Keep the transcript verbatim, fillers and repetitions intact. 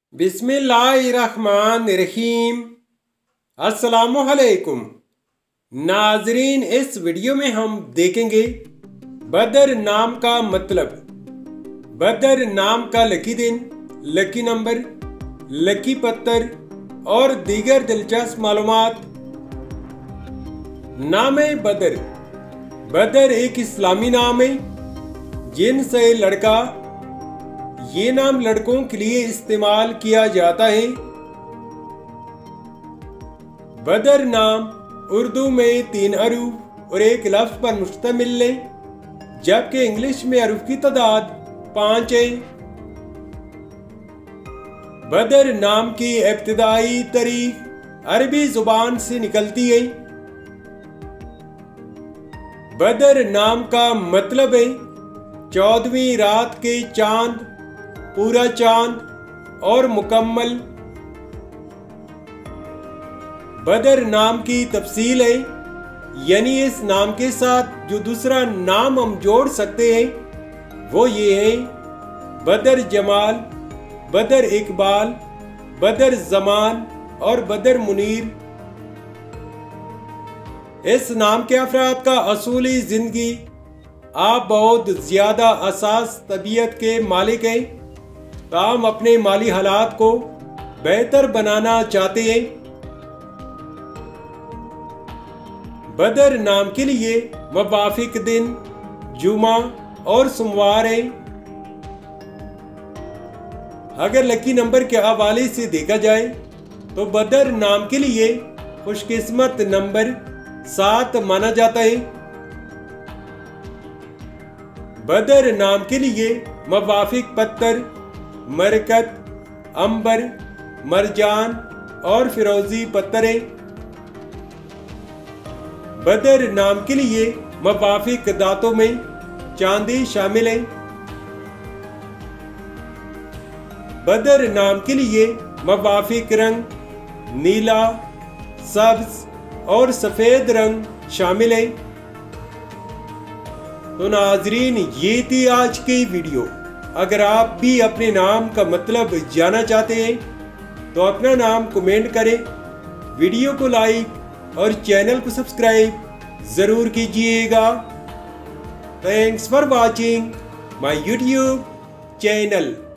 बिस्मिल्लाहिर्रहमानिर्रहीम। अस्सलामुअलैकुम नाजरीन, इस वीडियो में हम देखेंगे बदर नाम का मतलब, बदर नाम का लकी दिन, लकी नंबर, लकी पत्थर और दीगर दिलचस्प मालूमात। नाम बदर। बदर एक इस्लामी नाम है जिनसे लड़का, ये नाम लड़कों के लिए इस्तेमाल किया जाता है। बदर नाम उर्दू में तीन अरूफ और एक लफ्ज पर मुश्तमिल है, जबकि इंग्लिश में अरूफ की तादाद पांच है। बदर नाम की इब्तिदाई तारीख अरबी जुबान से निकलती है। बदर नाम का मतलब है चौदहवीं रात के चांद, पूरा चांद और मुकम्मल। बदर नाम की तफसील है, यानी इस नाम के साथ जो दूसरा नाम हम जोड़ सकते हैं वो ये है बदर जमाल, बदर इकबाल, बदर जमान और बदर मुनीर। इस नाम के अफराद का असूली जिंदगी आप बहुत ज्यादा असास तबीयत के मालिक हैं, ताम अपने माली हालात को बेहतर बनाना चाहते हैं। बदर नाम के लिए मुवाफिक दिन जुमा और सोमवार है। अगर लकी नंबर के हवाले से देखा जाए तो बदर नाम के लिए खुशकिस्मत नंबर सात माना जाता है। बदर नाम के लिए मुवाफिक पत्थर मरकत, अंबर, मरजान और फिरोजी पत्थर है। बदर नाम के लिए मुवाफिक दांतों में चांदी शामिल है। बदर नाम के लिए मुवाफिक रंग नीला, सब्ज और सफेद रंग शामिल है। तो नाजरीन, ये थी आज की वीडियो। अगर आप भी अपने नाम का मतलब जानना चाहते हैं तो अपना नाम कमेंट करें, वीडियो को लाइक और चैनल को सब्सक्राइब जरूर कीजिएगा। Thanks for watching my YouTube channel.